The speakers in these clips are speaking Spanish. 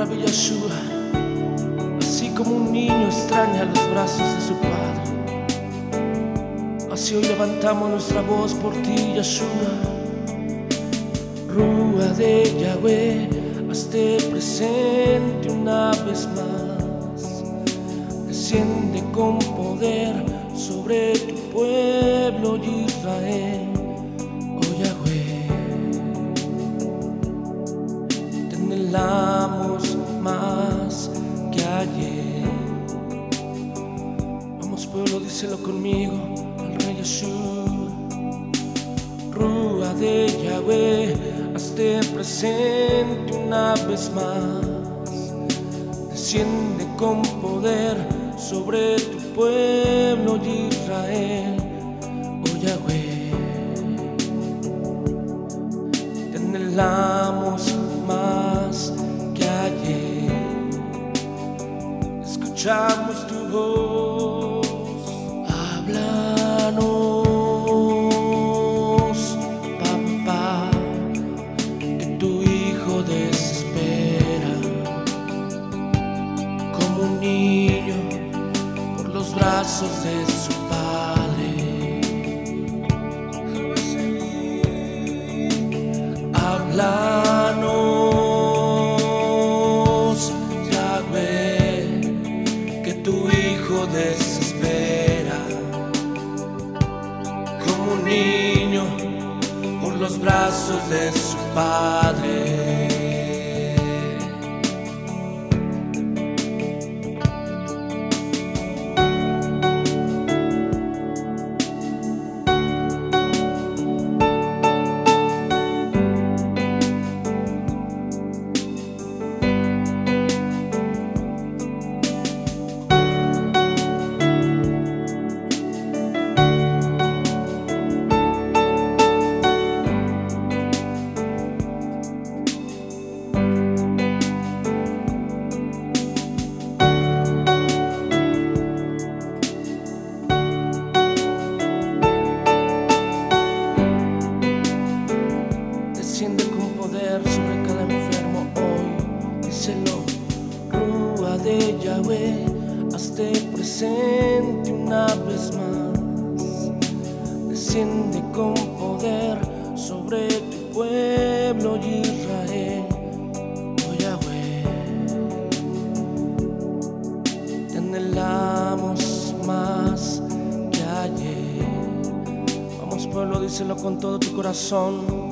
Rabbi Yeshua, así como un niño extraña los brazos de su padre, así hoy levantamos nuestra voz por ti, Yeshua. Rúa de Yahweh, hazte presente una vez más. Desciende con poder sobre tu pueblo Israel, oh Yahweh. Te anhelamos más que ayer. Vamos pueblo, díselo conmigo, al Rey Yeshua. Rúa de Yahweh, hazte presente una vez más. Desciende con poder sobre tu pueblo Israel, oh Yahweh. Te anhelamos más que ayer. Escuchamos tu voz, háblanos. Brazos de su padre, háblanos, Yahweh, que tu hijo desespera, como un niño por los brazos de su padre. Desciende con poder sobre cada enfermo hoy, díselo. Rúa de Yahweh, hazte presente una vez más. Desciende con poder sobre tu pueblo Israel, oh Yahweh. Te anhelamos más que ayer. Vamos pueblo, díselo con todo tu corazón.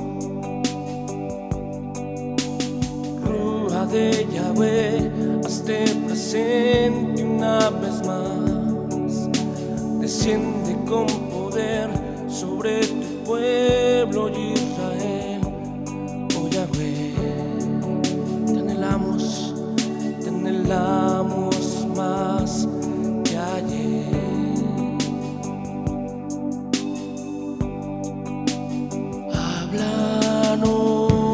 De Yahweh, hazte presente una vez más. Desciende con poder sobre tu pueblo Israel, oh Yahweh. Te anhelamos más que ayer. Háblanos,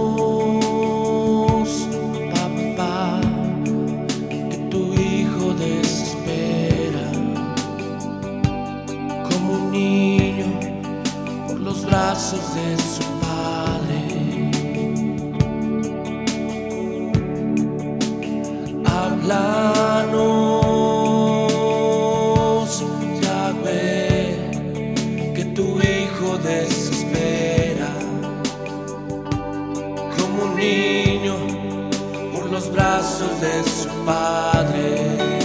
brazos de su padre, háblanos, Yahweh, que tu hijo desespera, como un niño por los brazos de su padre.